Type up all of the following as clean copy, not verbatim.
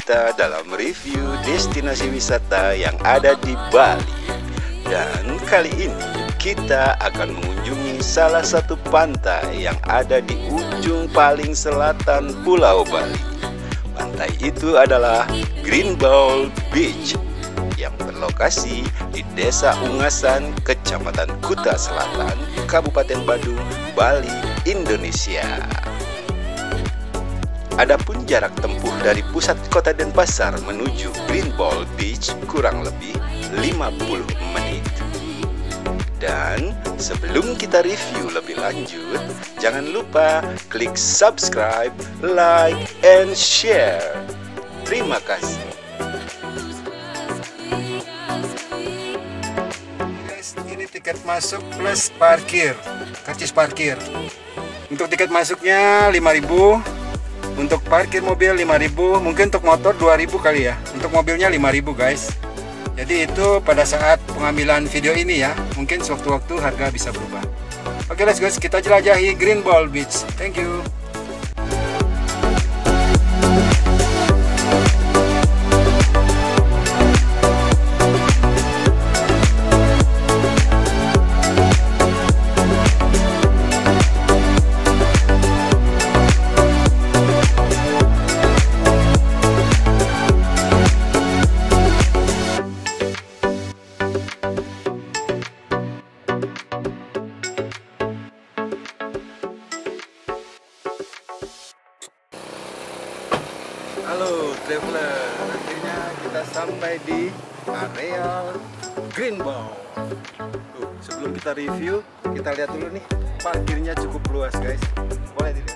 kita dalam review destinasi wisata yang ada di Bali. Dan kali ini kita akan mengunjungi salah satu pantai yang ada di ujung paling selatan Pulau Bali. Pantai itu adalah Green Bowl Beach yang berlokasi di Desa Ungasan, Kecamatan Kuta Selatan, Kabupaten Badung, Bali, Indonesia. Adapun jarak tempuh dari pusat kota Denpasar menuju Green Bowl Beach kurang lebih 50 menit. Dan sebelum kita review lebih lanjut, jangan lupa klik subscribe, like, and share. Terima kasih. Guys, ini tiket masuk plus parkir, karcis parkir. Untuk tiket masuknya 5.000, untuk parkir mobil 5.000, mungkin untuk motor 2.000 kali ya. Untuk mobilnya 5.000 guys. Jadi itu pada saat pengambilan video ini ya, mungkin sewaktu-waktu harga bisa berubah. Oke let's go, kita jelajahi Green Bowl Beach. Thank you. Halo traveler, akhirnya kita sampai di area Green Bowl. Tuh, sebelum kita review, kita lihat dulu nih, parkirnya cukup luas guys. Boleh dilihat.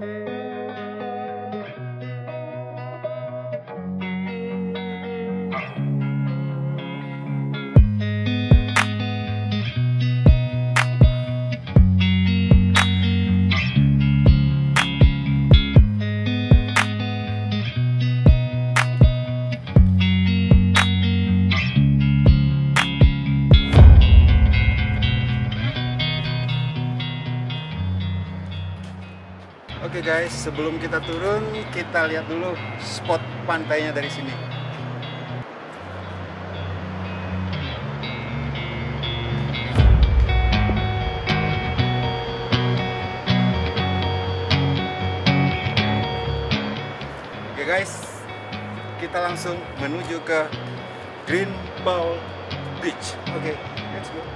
Oke guys, sebelum kita turun, kita lihat dulu spot pantainya dari sini. Oke guys, kita langsung menuju ke Green Bowl Beach. Oke, let's go.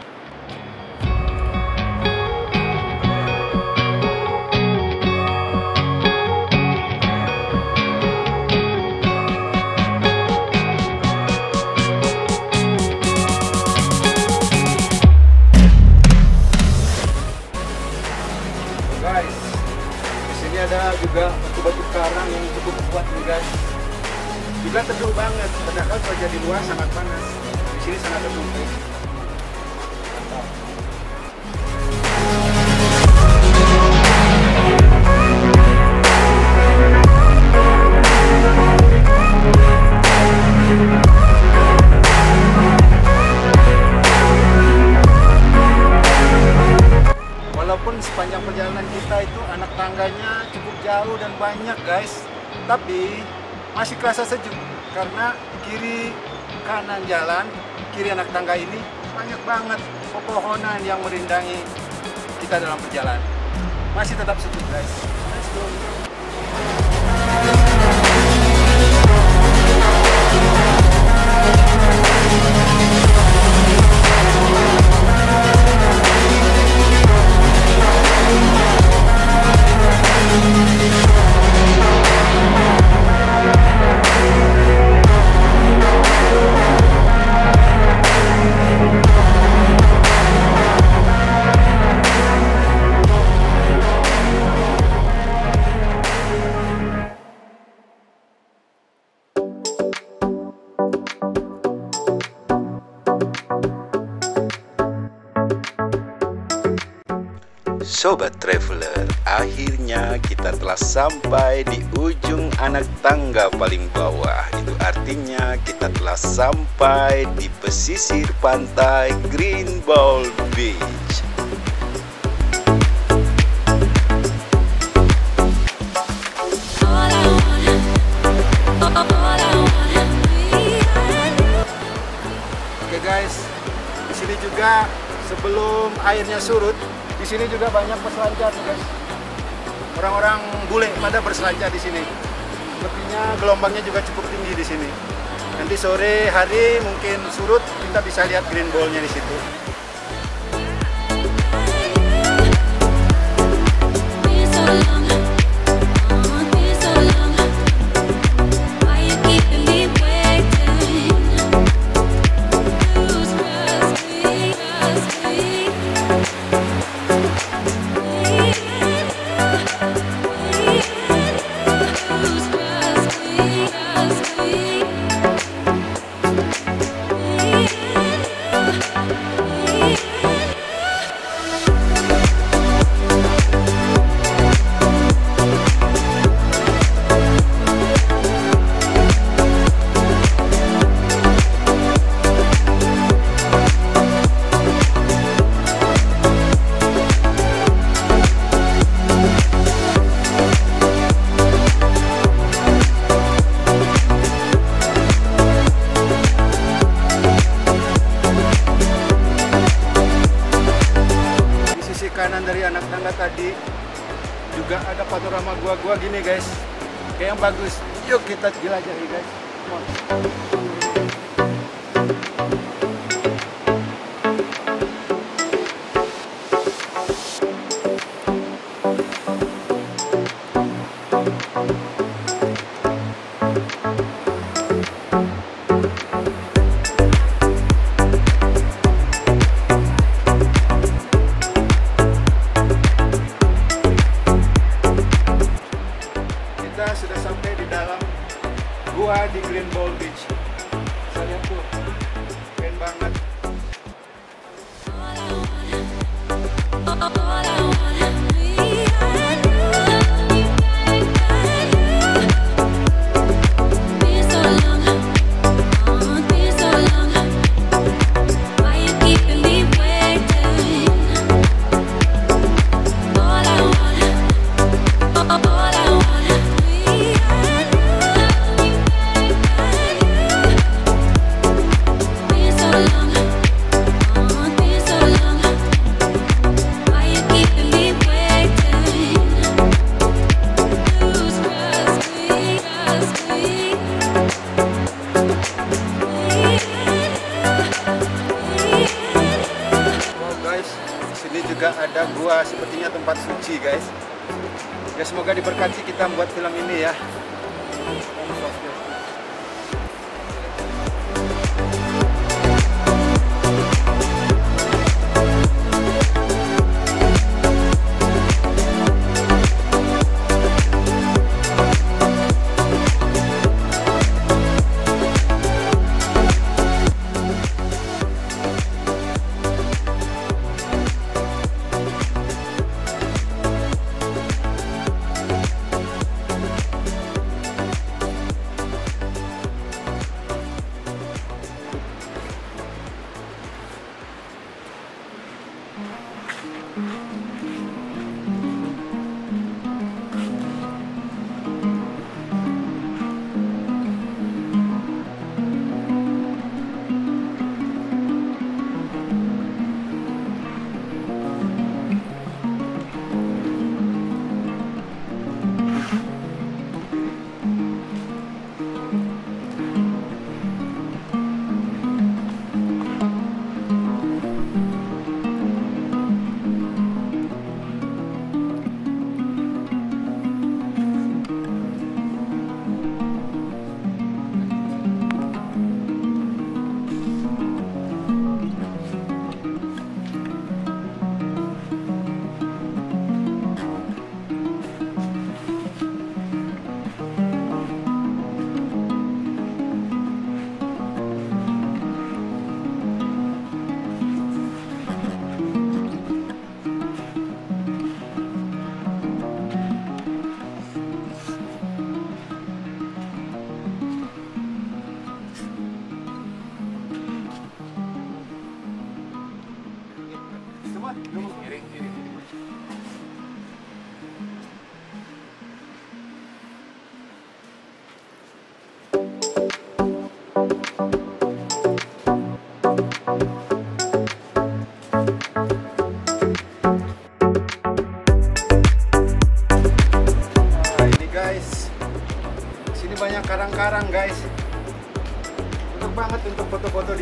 Guys, di sini ada juga batu-batu karang yang cukup kuat nih guys. Juga teduh banget, padahal cuaca di luar sangat panas. Di sini sangat teduh. Mantap. Walaupun sepanjang perjalanan kita itu anak tangganya cukup jauh dan banyak guys, tapi masih kerasa sejuk karena kiri kanan jalan, kiri anak tangga ini banyak banget pepohonan yang merindangi kita dalam perjalanan. Masih tetap sejuk guys. Let's go. Sobat Traveler, akhirnya kita telah sampai di ujung anak tangga paling bawah. Itu artinya kita telah sampai di pesisir pantai Green Bowl Beach. All I wanna guys. Di sini juga sebelum airnya surut, di sini juga banyak peselancar guys. Orang-orang bule pada berselancar di sini. Sepertinya gelombangnya juga cukup tinggi di sini. Nanti sore hari mungkin surut, kita bisa lihat green ball-nya di situ. Kanan dari anak tangga tadi juga ada panorama gua-gua gini guys, kayak yang bagus. Yuk kita jelajahi guys. Come on. Sudah sampai di dalam gua di Green Ball Beach. Bisa lihat tuh, keren banget. Juga ada gua, sepertinya tempat suci guys. Ya semoga diberkati kita buat film ini ya.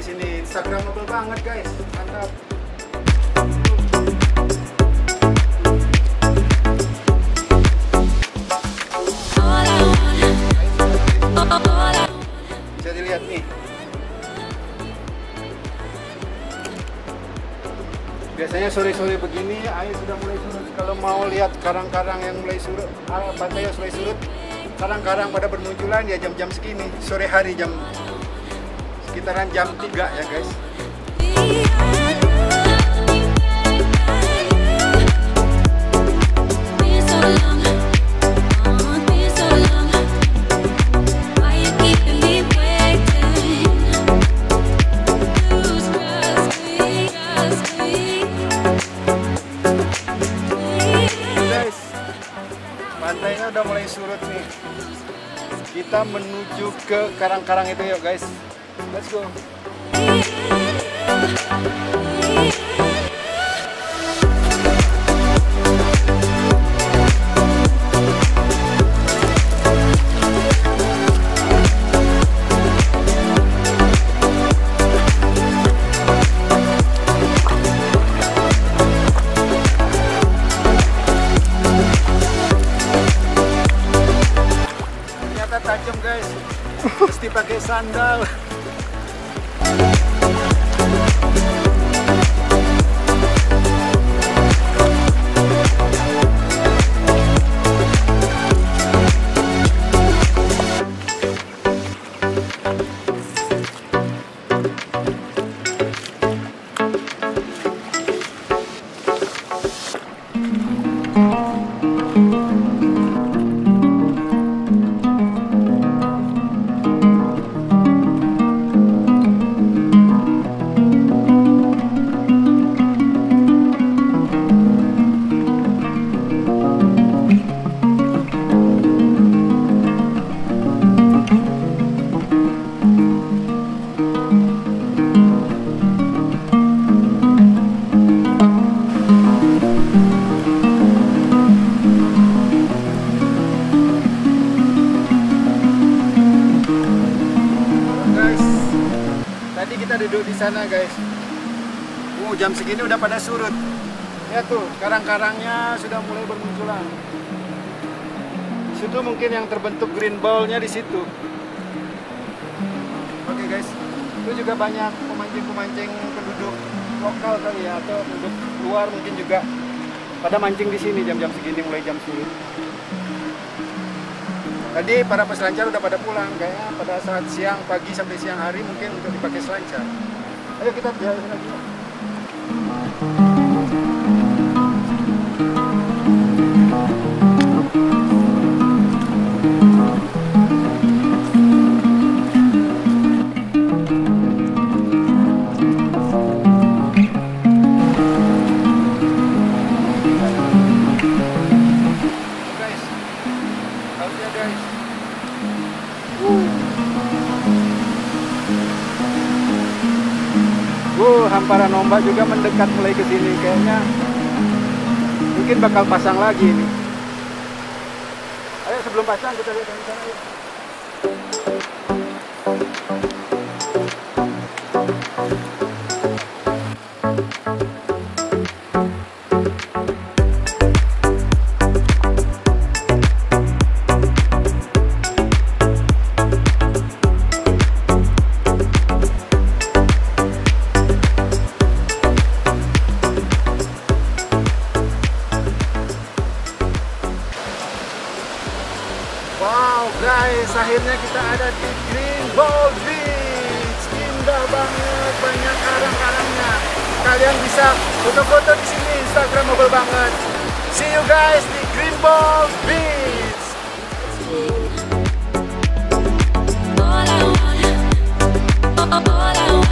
sini. Instagramable banget guys, mantap. Bisa dilihat nih. Biasanya sore-sore begini air sudah mulai surut. Kalau mau lihat karang-karang yang mulai surut, pantai yang mulai surut, karang-karang pada bermunculan ya jam-jam segini, sore hari jam sekitaran jam 3 ya guys. Pantainya udah mulai surut nih. Kita menuju ke karang-karang itu ya guys. Let's go. Tajam guys, mesti pakai sandal. Duduk di sana guys. Jam segini udah pada surut. Ya tuh, karang-karangnya sudah mulai bermunculan. Situ mungkin yang terbentuk green ball-nya di situ. Oke guys, itu juga banyak pemancing-pemancing penduduk lokal kali ya, atau penduduk luar mungkin juga pada mancing di sini jam-jam segini, mulai jam surut. Tadi para peselancar udah pada pulang, kayaknya pada saat siang, pagi sampai siang hari mungkin untuk dipakai selancar. Ayo kita jalan lagi. Guys, lautnya guys. Hamparan ombak juga mendekat mulai ke sini, kayaknya mungkin bakal pasang lagi ini. Ayo sebelum pasang kita lihat dari sana. Wow guys, akhirnya kita ada di Green Ball Beach. Indah banget, banyak karang-karangnya. Kalian bisa foto-foto di sini, Instagramable banget. See you guys di Green Ball Beach. All I want